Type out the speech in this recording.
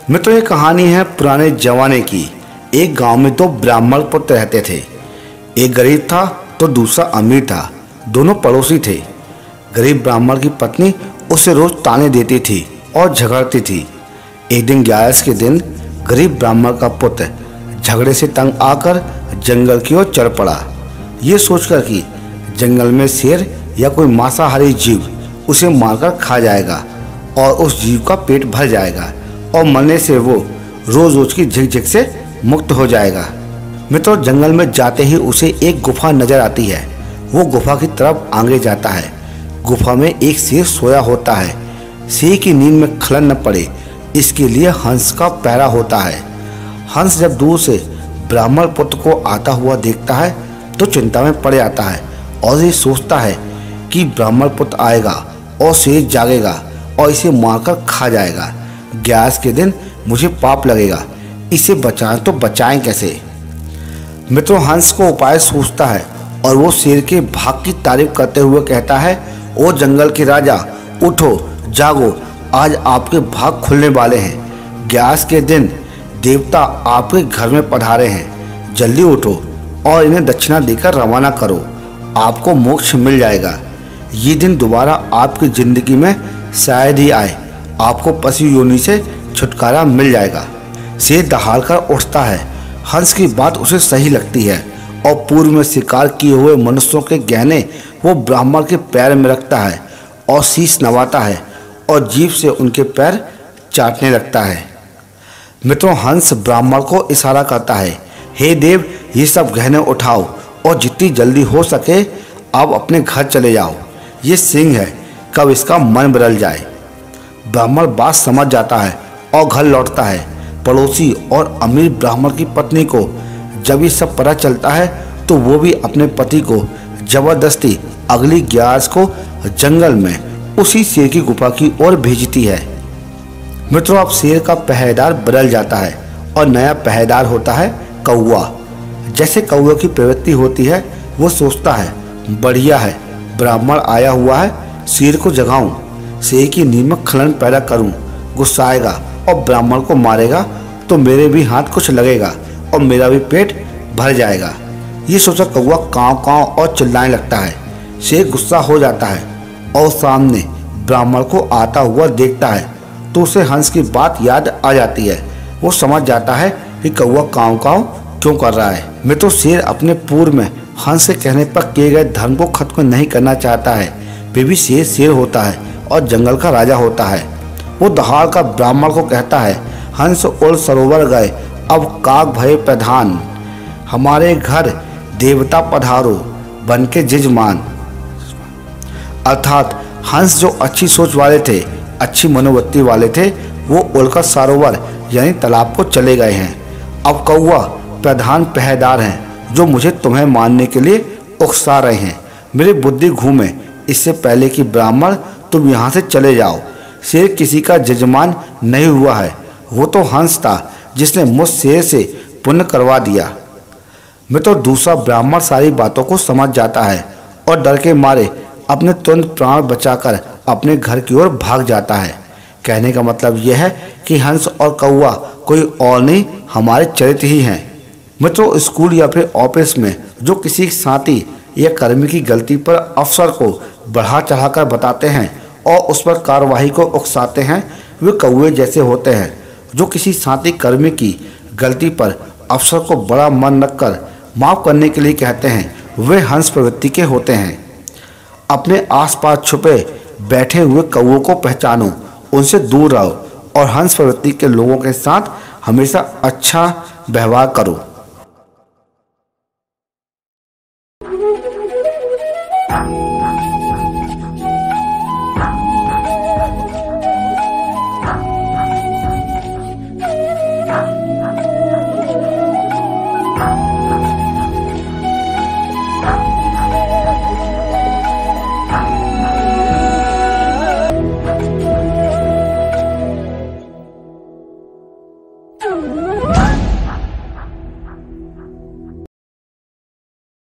मित्रों, ये कहानी है पुराने जमाने की। एक गांव में दो ब्राह्मण पुत्र रहते थे। एक गरीब था तो दूसरा अमीर था। दोनों पड़ोसी थे। गरीब ब्राह्मण की पत्नी उसे रोज ताने देती थी और झगड़ती थी। एक दिन 11 के दिन गरीब ब्राह्मण का पुत्र झगड़े से तंग आकर जंगल की ओर चढ़ पड़ा, ये सोचकर कि जंगल में शेर या कोई मांसाहारी जीव उसे मारकर खा जाएगा और उस जीव का पेट भर जाएगा और मरने से वो रोज रोज की झिकझिक से मुक्त हो जाएगा। मित्रों, जंगल में जाते ही उसे एक गुफा नजर आती है। वो गुफा की तरफ आगे जाता है। गुफा में एक शेर सोया होता है। शेर की नींद में खलल न पड़े इसके लिए हंस का पहरा होता है। हंस जब दूर से ब्राह्मण पुत्र को आता हुआ देखता है तो चिंता में पड़ जाता है और ये सोचता है कि ब्राह्मण पुत्र आएगा और शेर जागेगा और इसे मारकर खा जाएगा। 11 के दिन मुझे पाप लगेगा, इसे बचाएं तो बचाएं कैसे। मित्रों, हंस को उपाय सोचता है और वो शेर के भाग की तारीफ करते हुए कहता है, ओ जंगल के राजा, उठो जागो, आज आपके भाग खुलने वाले हैं। 11 के दिन देवता आपके घर में पधारे हैं। जल्दी उठो और इन्हें दक्षिणा देकर रवाना करो, आपको मोक्ष मिल जाएगा। ये दिन दोबारा आपकी जिंदगी में शायद ही आए, आपको पशु योनि से छुटकारा मिल जाएगा। शेर दहाड़ कर उठता है। हंस की बात उसे सही लगती है और पूर्व में शिकार किए हुए मनुष्यों के गहने वो ब्राह्मण के पैर में रखता है और शीश नवाता है और जीभ से उनके पैर चाटने लगता है। मित्रों, हंस ब्राह्मण को इशारा करता है, हे देव, ये सब गहने उठाओ और जितनी जल्दी हो सके आप अपने घर चले जाओ। ये सिंह है, कब इसका मन बदल जाए। ब्राह्मण बात समझ जाता है और घर लौटता है। पड़ोसी और अमीर ब्राह्मण की पत्नी को जब ये सब पता चलता है तो वो भी अपने पति को जबरदस्ती अगली 11 को जंगल में उसी शेर की गुफा की ओर भेजती है। मित्रों, अब शेर का पहरेदार बदल जाता है और नया पहरेदार होता है कौवा। जैसे कौवे की प्रवृत्ति होती है, वो सोचता है, बढ़िया है, ब्राह्मण आया हुआ है, शेर को जगाऊं, शेर की नींद में खलन पैदा करूं, गुस्साएगा और ब्राह्मण को मारेगा तो मेरे भी हाथ कुछ लगेगा और मेरा भी पेट भर जाएगा। ये सोचा कौवा कांव कांव और चिल्लाने लगता है। शेर गुस्सा हो जाता है और सामने ब्राह्मण को आता हुआ देखता है तो उसे हंस की बात याद आ जाती है। वो समझ जाता है कि कौवा कांव कांव क्यों कर रहा है। मित्रों, शेर अपने पूर्व में हंस के कहने पर किए गए धर्म को खत्म नहीं करना चाहता है। फिर भी शेर शेर होता है और जंगल का राजा होता है। वो दहाड़ का ब्राह्मण को कहता है, हंस उड़ सरोवर गए, अब काग भय प्रधान, हमारे घर देवता पधारो बन के जजमान। अर्थात हंस जो अच्छी सोच वाले थे, अच्छी मनोवृत्ति वाले थे, वो उड़कर सरोवर यानी तालाब को चले गए हैं। अब कौवा प्रधान पहरेदार हैं जो मुझे तुम्हें मारने के लिए उकसा रहे हैं। मेरी बुद्धि घूमे, इससे पहले कि ब्राह्मण तुम यहाँ से चले जाओ। शेर किसी का जजमान नहीं हुआ है, वो तो हंस था जिसने मुझ शेर से पुण्य करवा दिया। मित्रों, दूसरा ब्राह्मण सारी बातों को समझ जाता है और डर के मारे अपने तुरंत प्राण बचाकर अपने घर की ओर भाग जाता है। कहने का मतलब यह है कि हंस और कौवा कोई और नहीं, हमारे चरित्र ही हैं। मित्रों, स्कूल या फिर ऑफिस में जो किसी साथी या कर्मी की गलती पर अफसर को बढ़ा चढ़ाकर बताते हैं और उस पर कार्रवाई को उकसाते हैं, वे कौवे जैसे होते हैं जो किसी साथी कर्मी की गलती पर अफसर को बड़ा मन रखकर माफ करने के लिए कहते हैं। वे हंस प्रवृत्ति के होते हैं। अपने आसपास छुपे बैठे हुए कौवों को पहचानो, उनसे दूर रहो और हंस प्रवृत्ति के लोगों के साथ हमेशा अच्छा व्यवहार करो।